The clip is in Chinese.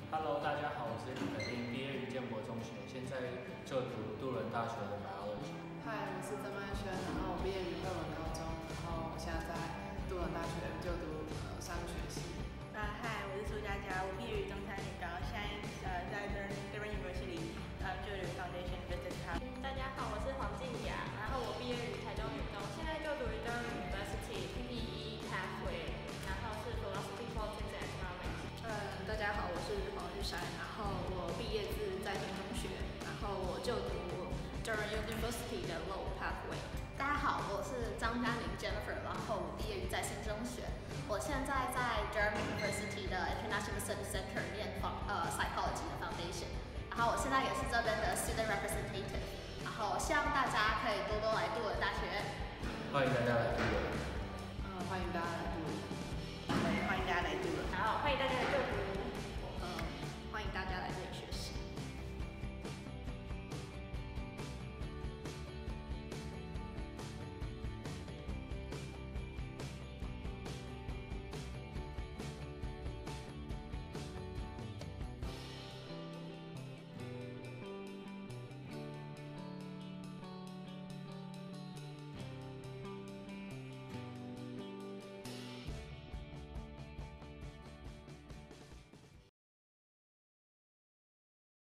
Hello， 大家好，我是李可丁，毕业于建国中学，现在就读杜伦大学的 biology。 嗨，我是曾曼轩，然后我毕业于二文高中，然后我现在在杜伦大学就读商学系。 嗨，我是苏佳佳，我毕业于中山女高，现在在 Durham University 就读 Foundation Business House。 大家好，我是黄静雅，然后我毕业于台中女高，现在就读于 Durham University PE Pathway， 然后是 Philosophy Politics and Economics。 大家好，我是黄玉珊，然后我毕业自在田中学，然后我就读 Durham University 的 Law Pathway。 大家好，我是张嘉玲 Jennifer， 然后我毕业于在新中学，我现在在 Durham University 的 International Studies Center 念Psychology 的 Foundation， 然后我现在也是这边的 Student Representative， 然后希望大家可以多多来杜伦大学， 欢迎大家来。